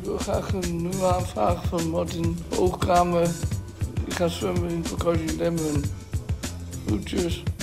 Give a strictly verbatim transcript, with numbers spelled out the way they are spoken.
wil graag een nummer aanvragen van Martin Hoogkamer. Ik ga zwemmen in vakantie Lemmen. Groetjes.